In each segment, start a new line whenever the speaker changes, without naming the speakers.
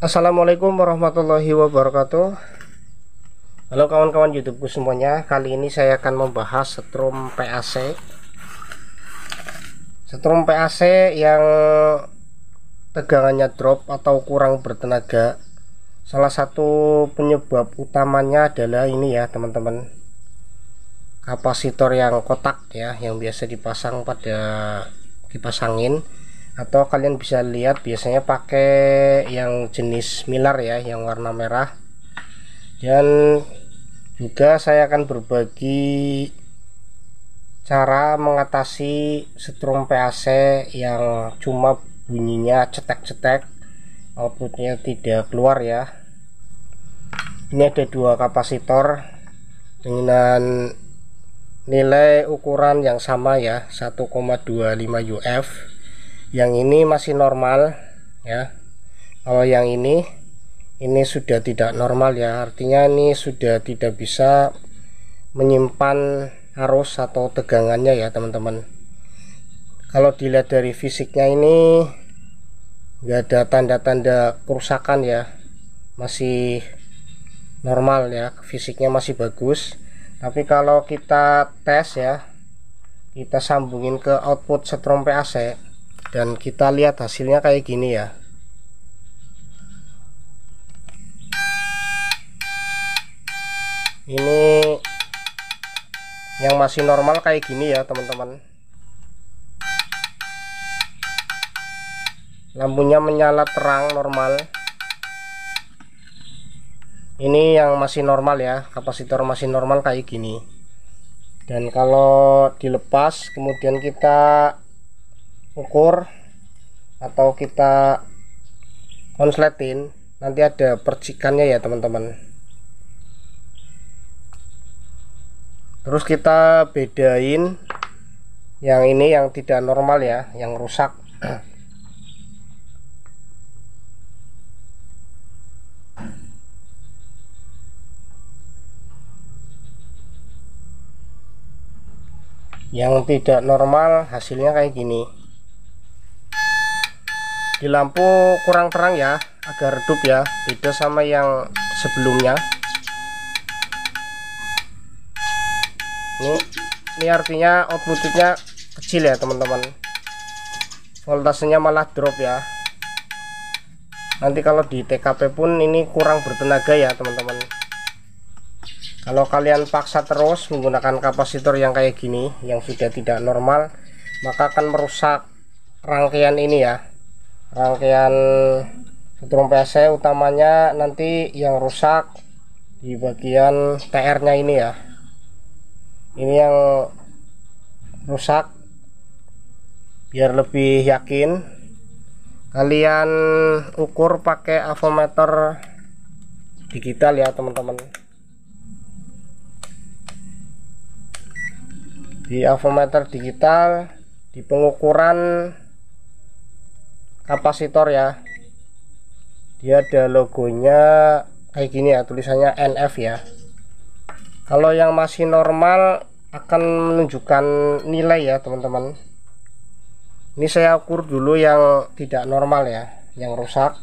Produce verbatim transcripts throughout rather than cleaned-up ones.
Assalamualaikum warahmatullahi wabarakatuh. Halo kawan-kawan YouTubeku semuanya. Kali ini saya akan membahas setrum P A C. Setrum P A C yang tegangannya drop atau kurang bertenaga. Salah satu penyebab utamanya adalah ini ya teman-teman, kapasitor yang kotak ya, yang biasa dipasang pada dipasangin, atau kalian bisa lihat biasanya pakai yang jenis Milar ya, yang warna merah. Dan juga saya akan berbagi cara mengatasi setrum P A C yang cuma bunyinya cetek-cetek, outputnya tidak keluar ya. Ini ada dua kapasitor dengan nilai ukuran yang sama ya, satu koma dua lima U F. Yang ini masih normal ya. Kalau yang ini ini sudah tidak normal ya, artinya ini sudah tidak bisa menyimpan arus atau tegangannya ya teman-teman. Kalau dilihat dari fisiknya ini nggak ada tanda-tanda kerusakan ya, masih normal ya, fisiknya masih bagus. Tapi kalau kita tes ya, kita sambungin ke output setrum P A C dan kita lihat hasilnya kayak gini ya. Ini yang masih normal kayak gini ya teman-teman. Lampunya menyala terang normal. Ini yang masih normal ya, kapasitor masih normal kayak gini. Dan kalau dilepas kemudian kita ukur atau kita konsletin, nanti ada percikannya ya teman-teman. Terus kita bedain yang ini yang tidak normal ya, yang rusak. Yang tidak normal hasilnya kayak gini. Di lampu kurang terang ya, agak redup ya, beda sama yang sebelumnya. Ini, ini artinya outputnya kecil ya teman-teman, voltasenya malah drop ya. Nanti kalau di T K P pun ini kurang bertenaga ya teman-teman. Kalau kalian paksa terus menggunakan kapasitor yang kayak gini, yang sudah tidak normal, maka akan merusak rangkaian ini ya, rangkaian setrum P A C utamanya. Nanti yang rusak di bagian T R nya ini ya, ini yang rusak. Biar lebih yakin, kalian ukur pakai avometer digital ya teman-teman. Di avometer digital, di pengukuran kapasitor ya, dia ada logonya kayak gini ya, tulisannya N F ya. Kalau yang masih normal akan menunjukkan nilai ya teman-teman. Ini saya ukur dulu yang tidak normal ya, yang rusak.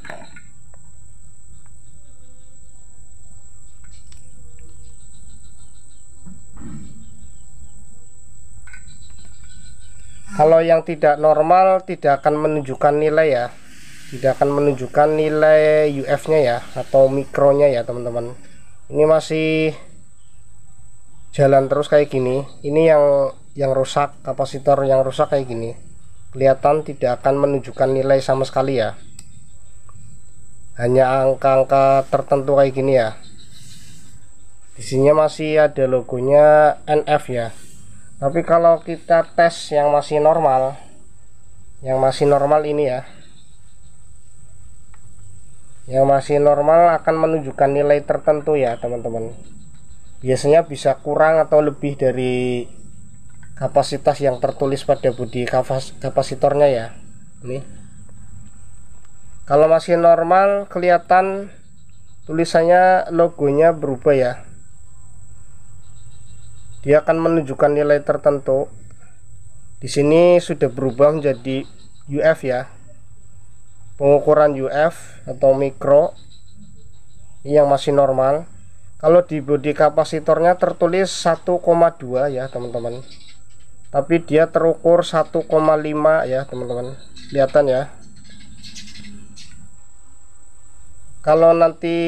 Kalau yang tidak normal tidak akan menunjukkan nilai ya, tidak akan menunjukkan nilai U F nya ya, atau mikronya ya teman-teman. Ini masih jalan terus kayak gini. Ini yang yang rusak, kapasitor yang rusak kayak gini, kelihatan tidak akan menunjukkan nilai sama sekali ya, hanya angka-angka tertentu kayak gini ya. Di sini masih ada logonya N F ya. Tapi kalau kita tes yang masih normal, yang masih normal ini ya, yang masih normal akan menunjukkan nilai tertentu ya teman-teman. Biasanya bisa kurang atau lebih dari kapasitas yang tertulis pada bodi kapasitornya ya. Ini kalau masih normal kelihatan tulisannya, logonya berubah ya, dia akan menunjukkan nilai tertentu. Di sini sudah berubah menjadi U F ya. pengukuran U F atau mikro yang masih normal. Kalau di bodi kapasitornya tertulis satu koma dua ya teman-teman, tapi dia terukur satu koma lima ya teman-teman, kelihatan ya. Kalau nanti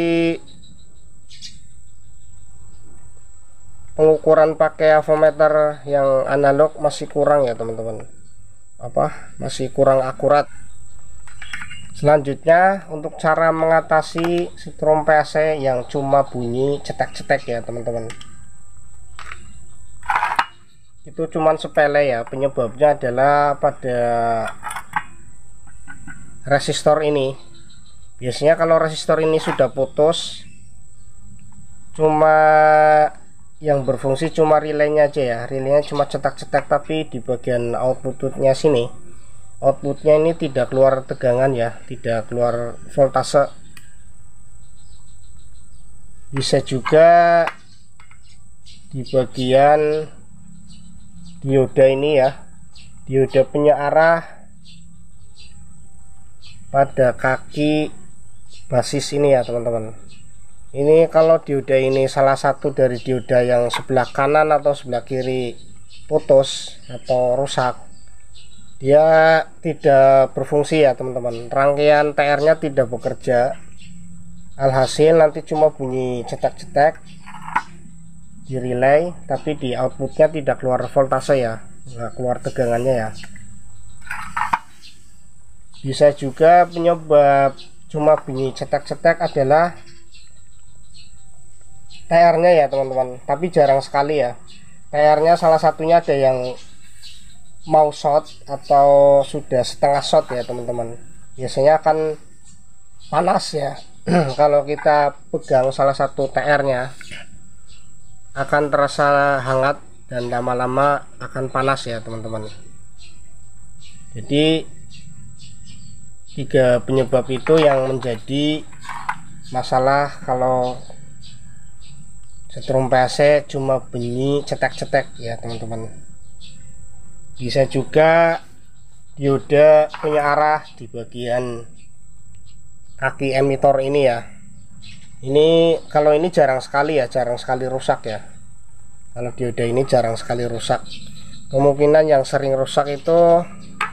pengukuran pakai avometer yang analog masih kurang ya teman-teman, apa masih kurang akurat. Selanjutnya untuk cara mengatasi setrum P C yang cuma bunyi cetek-cetek ya teman-teman, itu cuman sepele ya. Penyebabnya adalah pada resistor ini. Biasanya kalau resistor ini sudah putus, cuma yang berfungsi cuma relaynya aja ya, relaynya cuma cetak-cetak, tapi di bagian outputnya sini, outputnya ini tidak keluar tegangan ya, tidak keluar voltase. Bisa juga di bagian dioda ini ya, dioda penyearah pada kaki basis ini ya teman-teman. Ini kalau dioda ini salah satu dari dioda yang sebelah kanan atau sebelah kiri putus atau rusak, dia tidak berfungsi ya teman-teman. Rangkaian T R-nya tidak bekerja, alhasil nanti cuma bunyi cetek-cetek di relay, tapi di outputnya tidak keluar voltase ya, nggak keluar tegangannya ya. Bisa juga penyebab cuma bunyi cetek-cetek adalah T R-nya ya teman-teman, tapi jarang sekali ya. T R-nya salah satunya ada yang mau short atau sudah setengah short ya teman-teman. Biasanya akan panas ya. Kalau kita pegang salah satu T R-nya akan terasa hangat dan lama-lama akan panas ya teman-teman. Jadi tiga penyebab itu yang menjadi masalah kalau setrum P C cuma bunyi cetek-cetek ya teman-teman. Bisa juga dioda penyearah di bagian kaki emitor ini ya. Ini kalau ini jarang sekali ya, jarang sekali rusak ya. Kalau dioda ini jarang sekali rusak. Kemungkinan yang sering rusak itu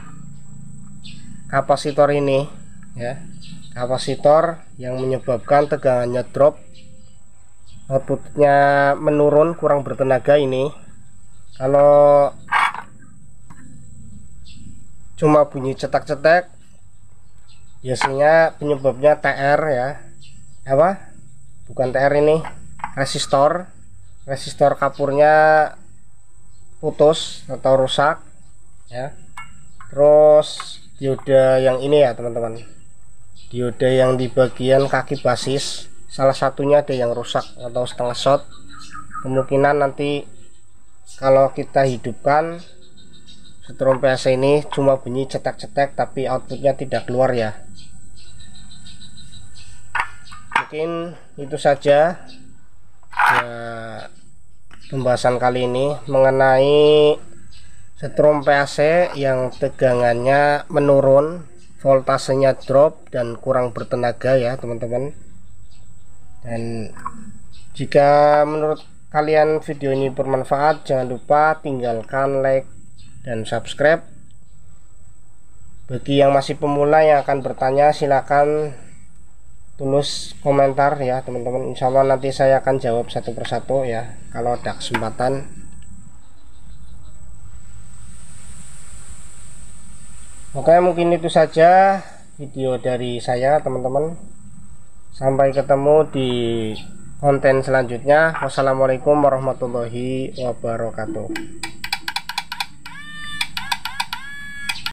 kapasitor ini ya, kapasitor yang menyebabkan tegangannya drop, outputnya menurun, kurang bertenaga ini. Kalau cuma bunyi cetak-cetak, biasanya penyebabnya T R ya, apa bukan T R ini, resistor resistor kapurnya putus atau rusak ya. Terus dioda yang ini ya teman-teman, dioda yang di bagian kaki basis salah satunya ada yang rusak atau setengah short. Kemungkinan nanti kalau kita hidupkan setrum P C ini cuma bunyi cetek-cetek tapi outputnya tidak keluar ya. Mungkin itu saja ya pembahasan kali ini mengenai setrum P C yang tegangannya menurun, voltasenya drop dan kurang bertenaga ya teman-teman. Dan jika menurut kalian video ini bermanfaat, jangan lupa tinggalkan like dan subscribe. Bagi yang masih pemula yang akan bertanya, silakan tulis komentar ya teman-teman. Insya Allah nanti saya akan jawab satu persatu ya kalau ada kesempatan. Oke, mungkin itu saja video dari saya teman-teman. Sampai ketemu di konten selanjutnya. Wassalamualaikum warahmatullahi wabarakatuh.